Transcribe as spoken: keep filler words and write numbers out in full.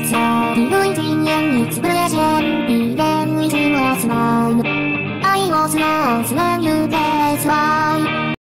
さ広い深淵につぶれじゃん未練につはつまむ愛をつなつなぐペースは